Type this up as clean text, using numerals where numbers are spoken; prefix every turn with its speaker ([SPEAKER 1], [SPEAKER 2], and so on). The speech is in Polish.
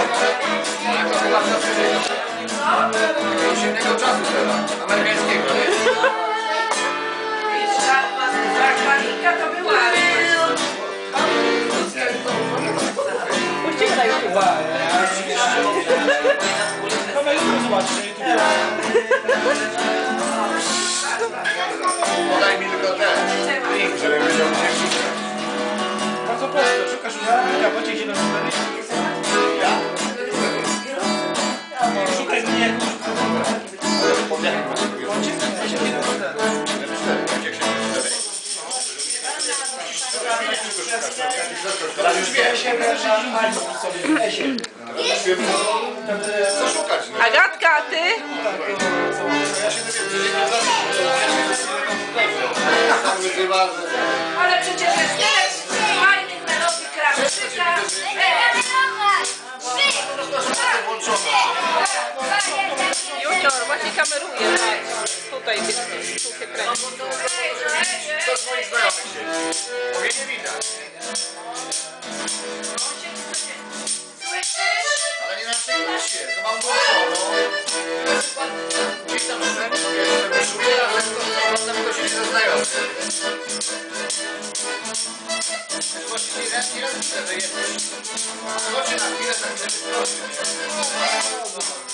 [SPEAKER 1] To chyba czas już innego czasu teraz, amerykańskiego, nie?
[SPEAKER 2] Zachwalinka to była.
[SPEAKER 3] Puścimy na YouTube.
[SPEAKER 4] Kamerę zobaczcie.
[SPEAKER 1] Podaj mi tylko ten link, żebym wiedział, gdzie szukać.
[SPEAKER 4] Bardzo prosto, szukasz użytkownika, bądź idzie na numery.
[SPEAKER 1] Ja?
[SPEAKER 4] Szukaj mnie jako użytkownika.
[SPEAKER 1] Teraz już wiesz. Co szukać? No?
[SPEAKER 3] Agatka, a ty?
[SPEAKER 1] Ja się dowiedzę,
[SPEAKER 2] Ale przecież jest tyle fajnych melodii Krawczyka.
[SPEAKER 3] Junior, właśnie kameruje. Tutaj tu się kręci.
[SPEAKER 1] to z moich znajomych siedzi. Bo mnie nie widać. Ale nie na szczęście, to mam włączono. Gdzieś tam wyszuję, ale to się nie zaznają. Właściwie nie raz widzę, że jesteś. Chodźcie na chwilę, tak żeby prosić.